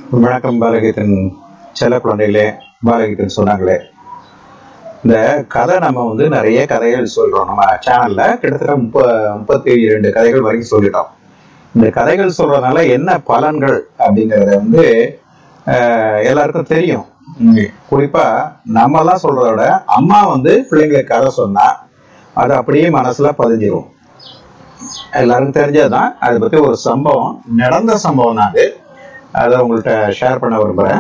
வணக்கம் பாலகீதன் செல்ல குழந்தைகளே. பாலகீதன் சொன்னாங்களே, இந்த கதை நம்ம நிறைய கதைகள் சொல்றோம். நம்ம சேனல்ல கிட்டத்தட்ட 32 கதைகள் வரைக்கும் சொல்லிட்டோம். இந்த கதைகள் சொல்றதுனால என்ன பலன்கள் அப்படிங்கறத எல்லாருக்கும் தெரியும். குறிப்பா நம்ம எல்லாம் சொல்றத விட அம்மா பிள்ளைங்களுக்கு கதை சொன்னா அது அப்படியே மனசுல பதிஞ்சிரும். எல்லாருக்கும் தெரிஞ்சதுதான். அதை பத்தி ஒரு சம்பவம், நடந்த சம்பவம் தான் அது. அதை உங்கள்கிட்ட ஷேர் பண்ண விரும்புறேன்.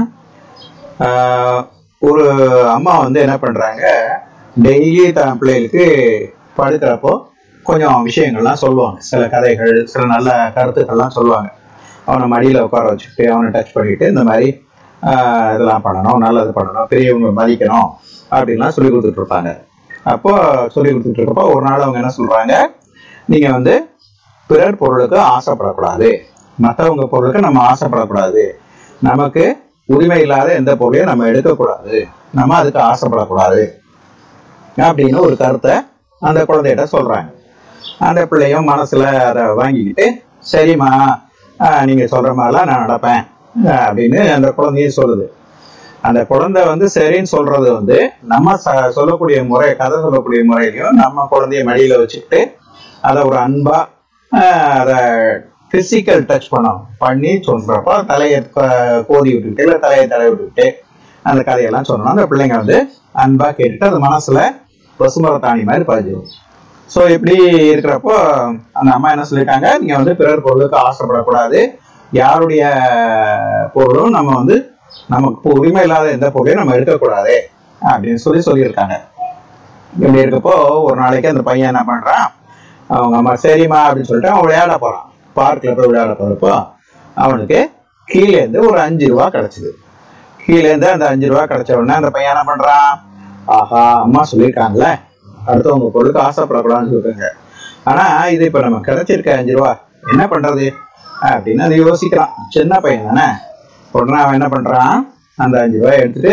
ஒரு அம்மா என்ன பண்றாங்க, டெய்லி தன் பிள்ளைகளுக்கு படுக்கிறப்போ கொஞ்சம் விஷயங்கள்லாம் சொல்லுவாங்க. சில கதைகள், சில நல்ல கருத்துக்கள்லாம் சொல்லுவாங்க. அவனை மடியில உட்கார வச்சுக்கிட்டு அவனை டச் பண்ணிட்டு இந்த மாதிரி இதெல்லாம் பண்ணணும், நல்லது பண்ணணும், பெரியவங்க மதிக்கணும் அப்படின்லாம் சொல்லி கொடுத்துட்டு இருப்பாங்க. அப்போ சொல்லி கொடுத்துட்டு இருக்கப்போ ஒரு நாள் அவங்க என்ன சொல்றாங்க, நீங்க பிறர் பொருளுக்கு ஆசைப்படக்கூடாது, மற்றவங்க பொருளுக்கு நம்ம ஆசைப்படக்கூடாது, நமக்கு உரிமை இல்லாத எந்த பொருளையும் நம்ம எடுக்கக்கூடாது, நம்ம அதுக்கு ஆசைப்படக்கூடாது அப்படின்னு ஒரு கருத்தை அந்த குழந்தைகிட்ட சொல்றாங்க. அந்த பிள்ளையும் மனசுல அதை வாங்கிக்கிட்டு, சரிம்மா நீங்க சொல்ற மாதிரிலாம் நான் நடப்பேன் அப்படின்னு அந்த குழந்தையும் சொல்லுது. அந்த குழந்தை சரின்னு சொல்றது நம்ம சொல்லக்கூடிய முறை, கதை சொல்லக்கூடிய முறையிலையும் நம்ம குழந்தைய மடியில வச்சுக்கிட்டு அதை ஒரு அன்பா அதை பிசிக்கல் டச் பண்ணி சொல்றப்போ தலையை கோதி விட்டுக்கிட்டு இல்லை தலையை தலை விட்டுக்கிட்டு அந்த கதையெல்லாம் சொன்னோம். அந்த பிள்ளைங்க அன்பா கேட்டுட்டு அது மனசுல பசுமரத்தாணி மாதிரி பதிஞ்சிடும். ஸோ இப்படி இருக்கிறப்போ அந்த அம்மா என்ன சொல்லிட்டாங்க, நீங்க பிறர் பொருளுக்கு ஆசைப்படக்கூடாது, யாருடைய பொருளும் நம்ம நமக்கு உரிமை இல்லாத எந்த பொருளையும் நம்ம எடுக்கக்கூடாது அப்படின்னு சொல்லியிருக்காங்க. இப்படி இருக்கப்போ ஒரு நாளைக்கு அந்த பையன் என்ன பண்றான், அவங்க அம்மா சரிம்மா அப்படின்னு சொல்லிட்டு அவன் விளையாட போறான். பார்க்ல போய் விளையாட போறப்போ அவனுக்கு கீழேந்து ஒரு 5 ரூபா கிடைச்சது. கீழேந்து அந்த 5 ரூபா கிடைச்ச உடனே அந்த பையன் என்ன பண்றான், ஆஹா அம்மா சொல்லியிருக்காங்கல்ல அடுத்தவங்க பொருளுக்கு ஆசைப்படக்கூடாதுன்னு சொல்றாங்க, ஆனா இது இப்ப நம்ம கிடைச்சிருக்க 5 ரூபா என்ன பண்றது அப்படின்னு அதை யோசிக்கிறான். சின்ன பையன் தானே. உடனே அவன் என்ன பண்றான், அந்த 5 ரூபாய் எடுத்துட்டு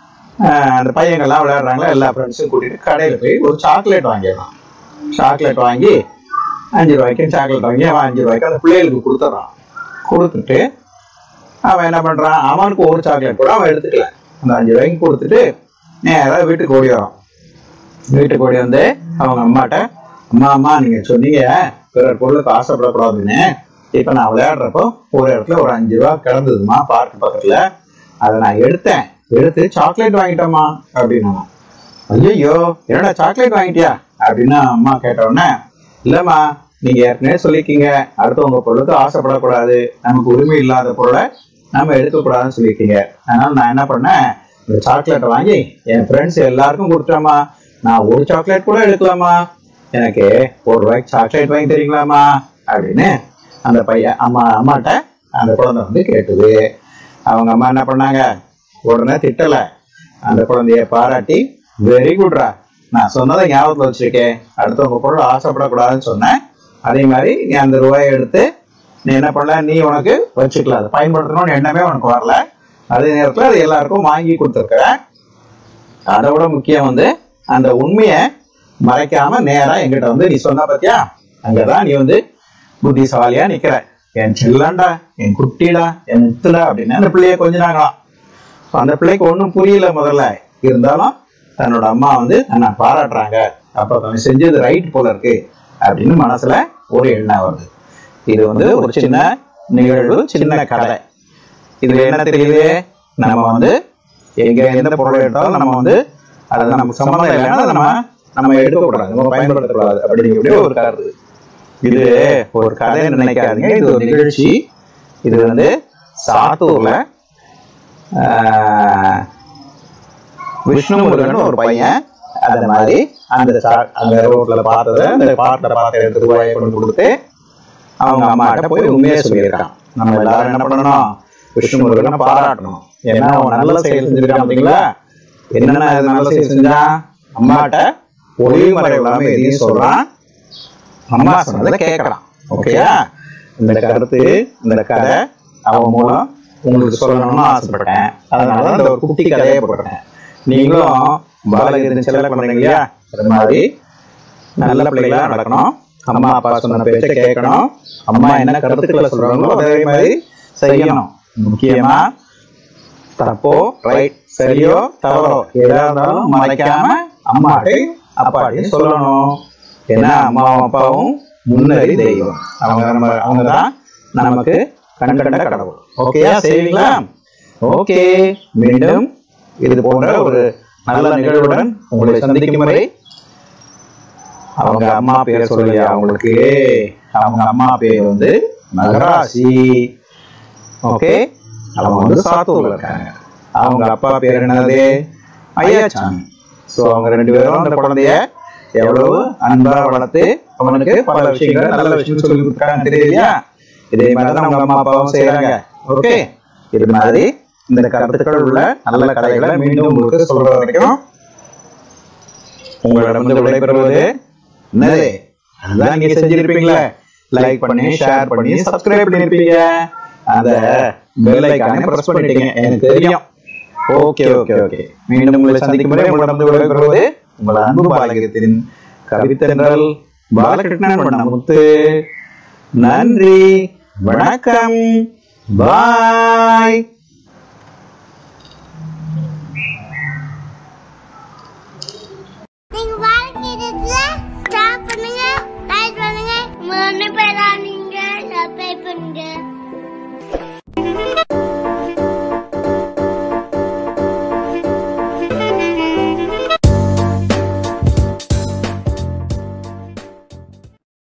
அந்த பையங்கள்லாம் விளையாடுறாங்களா எல்லா ஃப்ரெண்ட்ஸும் கூட்டிட்டு கடையில போய் ஒரு சாக்லேட் வாங்கிடலாம். சாக்லேட் வாங்கி 5 ரூபாய்க்கு சாக்லேட் வாங்கி அவன் 5 ரூபாய்க்கு அந்த பிள்ளைகளுக்கு கொடுத்துட்றான். கொடுத்துட்டு அவன் என்ன பண்றான், அவனுக்கு ஒரு சாக்லேட் கூட அவன் எடுத்துக்கல. அந்த 5 ரூபாய்க்கு கொடுத்துட்டு நேராக வீட்டுக்கு ஓடி வரான். வீட்டுக்கு ஓடி அவங்க அம்மாட்ட, அம்மா நீங்க சொன்னீங்க பிறர் பொருளுக்கு ஆசைப்படக்கூடாதுன்னு, இப்ப நான் விளையாடுறப்போ ஒரு இடத்துல ஒரு 5 ரூபா கிடந்ததுமா பார்க் பக்கத்துல, அதை நான் எடுத்து சாக்லேட் வாங்கிட்டோமா அப்படின்னா. ஐயோ என்னடா சாக்லேட் வாங்கிட்டியா அப்படின்னு அம்மா கேட்ட உடனே, இல்லம்மா நீங்க ஏற்கனவே சொல்லிருக்கீங்க அடுத்தவங்க பொருளுக்கு ஆசைப்படக்கூடாது, நமக்கு உரிமை இல்லாத பொருளை நம்ம எடுக்கக்கூடாதுன்னு சொல்லியிருக்கீங்க, அதனால நான் என்ன பண்ணேன், இந்த சாக்லேட்டை வாங்கி என் ஃப்ரெண்ட்ஸ் எல்லாருக்கும் கொடுத்துட்டோமா, நான் ஒரு சாக்லேட் கூட எடுக்கலாமா, எனக்கு 1 ரூபாய்க்கு சாக்லேட் வாங்கி தரீங்களாமா அப்படின்னு அந்த பையன் அம்மாட்ட அந்த குழந்தை கேட்டுது. அவங்க அம்மா என்ன பண்ணாங்க, உடனே திட்டல, அந்த குழந்தைய பாராட்டி, வெரி குட்ரா, நான் சொன்னதை ஞாபகத்துல வச்சிருக்கேன், அடுத்தவங்க பொருள் ஆசைப்படக்கூடாதுன்னு சொன்னேன், அதே மாதிரி நீ அந்த ரூபாயை எடுத்து நீ என்ன பண்ணல, நீ உனக்கு வச்சுக்கலாம், அதை பயன்படுத்தணும்னு எண்ணமே உனக்கு வரல, அதே நேரத்துல அது எல்லாருக்கும் வாங்கி கொடுத்துருக்குற, அதை விட முக்கியம் அந்த உண்மையை மறைக்காம நேரா என்கிட்ட நீ சொன்ன பத்தியா, அங்கதான் நீ புத்திசாலியா நிக்கிற, என் செல்லண்டா, என் குட்டிடா, என் முத்துடா அப்படின்னு அந்த பிள்ளைய கொஞ்சினாங்களாம். அந்த பிள்ளைக்கு ஒன்றும் புரியல முதல்ல, இருந்தாலும் தன்னோட அம்மா என்ன பாராட்டுறாங்க, அப்ப அவன் செஞ்சது ரைட் போல இருக்கு அப்படின்னு மனசுல ஒரு எண்ணம் வருது. இது ஒரு சின்ன நிகழ்வு, சின்ன கதை. இதுல என்ன தெரியுது, நம்ம எங்க எந்த பொருளை எடுத்தாலும் நம்ம அதை நமக்கு சம்மந்தம் இல்லைன்னா நம்ம எடுக்கக்கூடாது, நம்ம பயன்படுத்தக்கூடாது அப்படிங்கிற ஒரு கருத்து. இது ஒரு கதைன்னு நினைக்காதீங்க, இது ஒரு நிகழ்ச்சி. இது சாத்தூர்ல விஷ்ணுமுருகன் ஒரு பையன் அந்த மாதிரி அந்த ரோட்ல பார்த்தத அந்த பாட்டில் பார்த்த 2 ரூபாயை கொண்டு கொடுத்து அவங்க அம்மாட்ட போய் உண்மையை சொல்லியிருக்கான். நம்ம எல்லாரும் என்ன பண்ணணும், விஷ்ணுமுருகனை பாராட்டணும். ஏன்னா அவன் நல்ல செயல் செஞ்சிருக்கான் பார்த்தீங்களா. என்னென்ன நல்ல செயல் செஞ்சான், அம்மாட்ட ஒளிமறை இல்லாம எதையும் சொல்றான், அம்மா சொன்னதை கேட்கறான். ஓகேயா, இந்த கருத்து இந்த கதை அவன் மூலம் உங்களுக்கு சொல்லணும்னு ஆசைப்பட்டேன், அதனால அந்த ஒரு குட்டி கதையை போட்டேன். நீங்களும் பாலகீதன் செல்ல பண்றீங்க இல்லையா, அது மாதிரி நல்ல பிள்ளைகளா நடக்கணும், அம்மா அப்பா சொன்ன பேச்சை கேட்கணும், அம்மா என்ன கருத்துக்களை சொல்றாங்களோ அதே மாதிரி செய்யணும். முக்கியமா தப்போ ரைட், சரியோ தவறோ எதா இருந்தாலும் மறைக்காம அம்மாட்டையும் அப்பாட்டையும் சொல்லணும். ஏன்னா அம்மாவும் அப்பாவும் முன்னறி தெய்வம். அவங்கதான் நமக்கு கண் கண்ட கடவுள். ஓகேயா, செய்வீங்களா? ஓகே, மீண்டும் இது போன்ற ஒரு நல்ல நிகழ்வுடன் உங்களை சந்திக்கும் வரை அவங்க அம்மா பேர் சொல்லியா அவங்களுக்கு. அவங்க அம்மா பேர் வந்து நகராசி. ஓகே, அவங்க வந்து சாத்தூர்ல இருக்காங்க. அவங்க அப்பா பேர் என்னது? ஐயாச்சாமி. ஸோ அவங்க 2 பேரும் அந்த குழந்தைய எவ்வளவு அன்பா வளர்த்து அவனுக்கு பல விஷயங்கள் நல்ல விஷயம் சொல்லி கொடுக்குறாங்க தெரியலையா? இதே மாதிரிதான் அவங்க அம்மா அப்பாவும் செய்யறாங்க. ஓகே, இது மாதிரி இந்த கருத்துக்கள் உள்ள நல்ல கதைகளை மீண்டும் உங்களுக்கு சொல்ற வரைக்கும் உங்களிடம் விடைபெறுவது என்னது? அதுதான் நீங்க செஞ்சிருப்பீங்களே, லைக் பண்ணி ஷேர் பண்ணி சப்ஸ்கிரைப் பண்ணிருப்பீங்க, அந்த பெல் ஐகானை பிரஸ் பண்ணிட்டீங்க, எனக்கு தெரியும். ஓகே ஓகே ஓகே, மீண்டும் உங்களை சந்திக்கும் வரை உங்களிடம் விடைபெறுவது உங்கள் அன்பு பாலகத்தின் கவித்தென்றல் பாலகிருஷ்ணன் வண்ணமுத்து. நன்றி, வணக்கம், பாய்.